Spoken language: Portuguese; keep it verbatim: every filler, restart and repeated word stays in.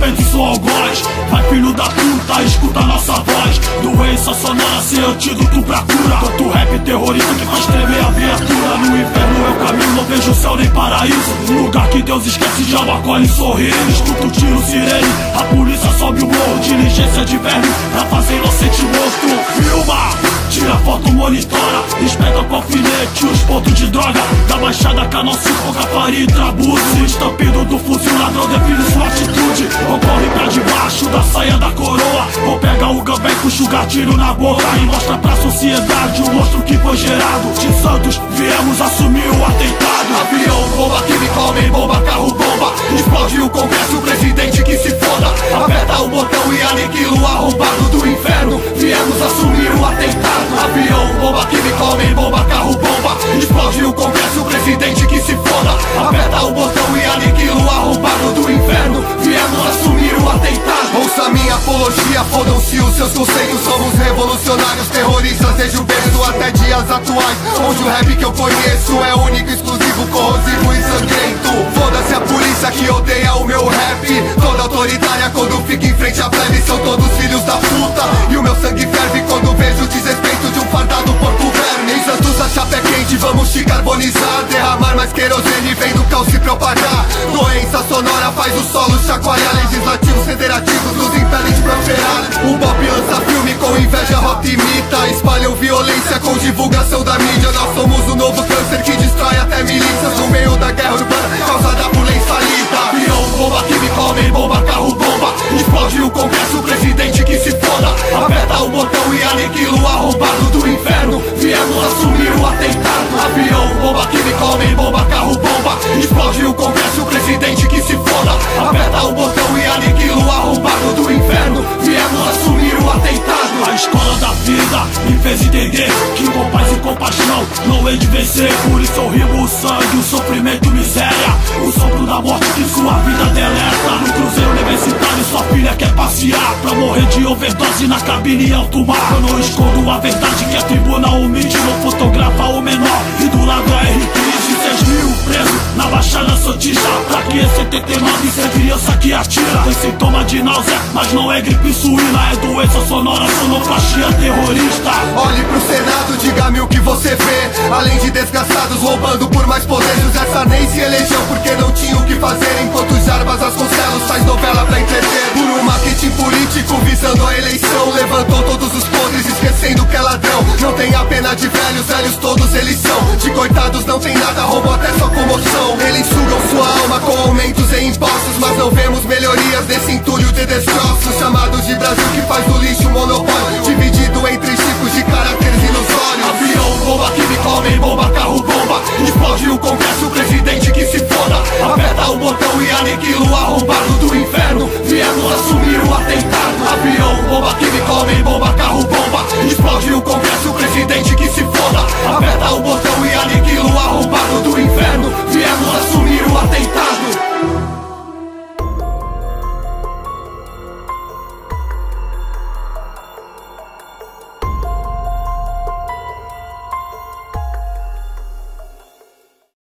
serpentes são algoz. Vai filho da puta, escuta nossa voz. Doença sonora sem antídoto pra cura. Tanto rap terrorista que faz tremer a viatura. No inferno é o caminho, não vejo céu nem paraíso. Um lugar que Deus esquece de alma, acolhe sorrindo. Escuta o tiro, sirene, a polícia sobe o morro. Diligência de verme pra fazer inocente monstro. Filma! Tira foto, monitora, espeta com alfinete os pontos de droga. Da baixada canal cinco, faria e trabuço. O estampido do fuzil, ladrão define sua atitude. Ocorre pra debaixo da saia da coroa. Vou pegar o gambé e puxo o gatilho na boca. E mostra pra sociedade o monstro que foi gerado. De Santos viemos assumir o atentado. Avião, bomba química, homem, bomba, carro, bomba. Explode o congresso, o presidente que se foda. Aperta o botão e aniquila o arrombado do inferno. Viemos assumir o atentado. Avião, bomba química, homem, bomba, carro, bomba. Explode o congresso, o presidente que se foda. Aperta o botão e aniquila o arrombado do inferno. Viemos assumir o atentado. Ouça minha apologia, fodam-se os seus conceitos. Somos revolucionários, terroristas desde o berço até dias atuais, onde o rap que eu conheço é único, exclusivo, corrosivo e sangrento. Foda-se a polícia que odeia o meu rap. Toda autoritária quando fica em frente à plebe. São todos filhos da puta e o meu sangue ferve quando vejo o desrespeito de um fardado porco verme. Em Santos a chapa é quente, vamos te carbonizar. Derramar mais querosene, vem do caos se propagar. Doença sonora faz o solo chacoalhar. Legislativos federativos nos impedem de prosperar. O pop lança filme com inveja, rota imita. Espalham violência com divulgação da mídia. Nós somos o novo câncer que destrói até milícias. No meio da guerra urbana, causada por lei falida. Avião, bomba química, homem, bomba, carro, bomba. Explode o congresso, o presidente que se foda. Aperta o botão e aniquila o arrombado do inferno. Viemos assumir o atentado. Avião, bomba química, homem, bomba, carro, bomba. Explode o congresso, o presidente que se foda. Aperta o botão e aniquila o arrombado do inferno. Viemos assumir o atentado. A escola da vida me fez entender que com paz e compaixão não hei de vencer. Por isso eu rimo o sangue, o sofrimento, miséria. O sopro da morte que sua vida deleta. No cruzeiro universitário sua filha quer passear pra morrer de overdose na cabine em alto mar. Eu não escondo a verdade que a tribuna omite. Não fotografa o menor e do lado a R quinze. Seis mil presos na Baixada Santista. Pra que setenta e nove ser criança que atira. Tem sintoma de náusea, mas não é gripe suína. É doença sonora, sonoplastia terrorista. Olhe pro Senado, diga-me o que você vê. Além de desgraçados roubando por mais poder. José Sarney se elegeu porque não tinha o que fazer. Enquanto Jarbas Vasconcelos faz novela pra entreter. Por um marketing político visando a eleição. Levantou todos os podres esquecendo que é ladrão. Não tem a pena de velhos, velhos todos eles são. De coitados não tem nada, roubam até sua comoção. Eles sugam sua alma com aumentos em impostos. Mas não vemos melhorias nesse entulho de destroços. Chamado de Brasil que faz do lixo um monopólio. Dividido entre tipos de caracteres ilusórios. Avião, bomba química, homem, bomba, carro, bomba. Explode o congresso, o presidente que se foda. Aperta o botão e aniquila o arrombado do inferno. Viemos assumir o atentado. Avião, bomba química, homem, bomba, carro, bomba. Explode o congresso, o presidente que se foda. Aperta o botão